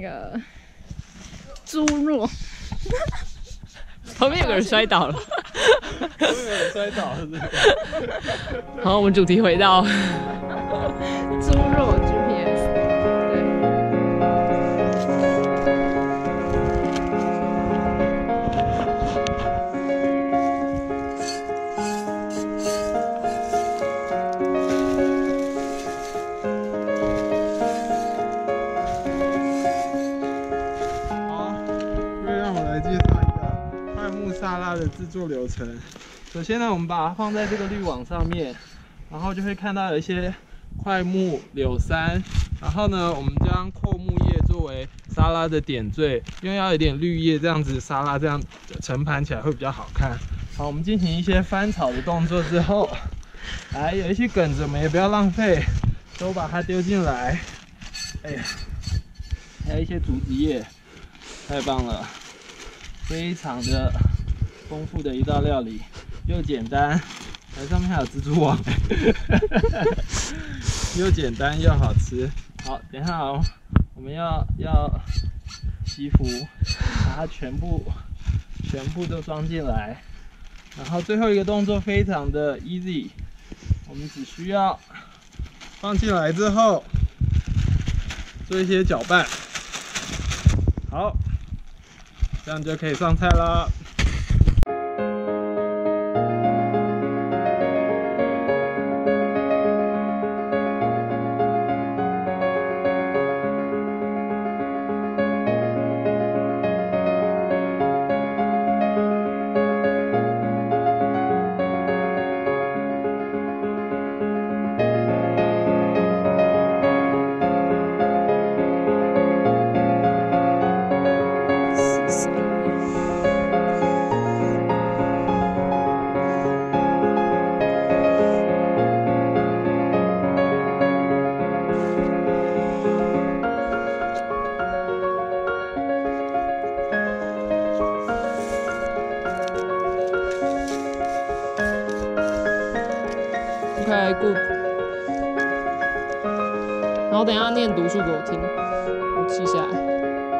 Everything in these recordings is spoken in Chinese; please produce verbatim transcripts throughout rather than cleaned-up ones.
那个猪肉。 旁边有个人摔倒了， 旁边有人摔倒了，是不是？ 好，我们主题回到猪肉 G P S。 沙拉的制作流程，首先呢，我们把它放在这个滤网上面，然后就会看到有一些块木、柳杉，然后呢，我们将阔木叶作为沙拉的点缀，因为要有点绿叶，这样子沙拉这样盛盘起来会比较好看。好，我们进行一些翻炒的动作之后，来有一些梗子我们也不要浪费，都把它丢进来。哎呀，还有一些竹子叶，太棒了，非常的丰富的一道料理，又简单，还上面还有蜘蛛网，又简单又好吃。好，等一下哦，我们要要祈福，把它全部全部都装进来。然后最后一个动作非常的 easy， 我们只需要放进来之后做一些搅拌，好，这样就可以上菜了。 OK good， 然后等一下念读书给我听，我记下来。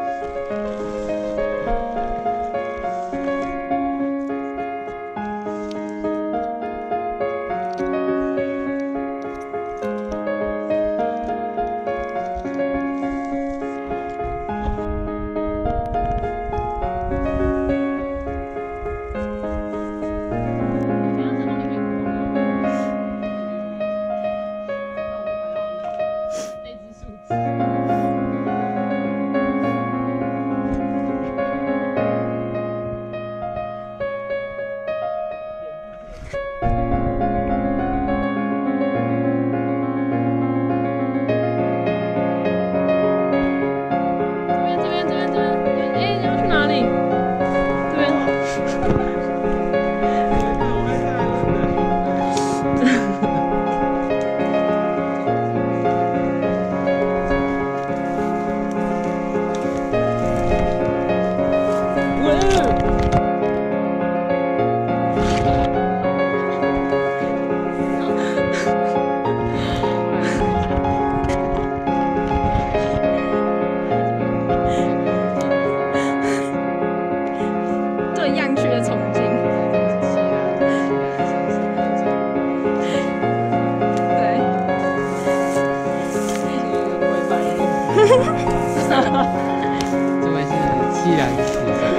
这位是西兰死神。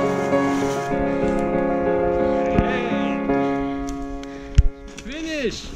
Finish。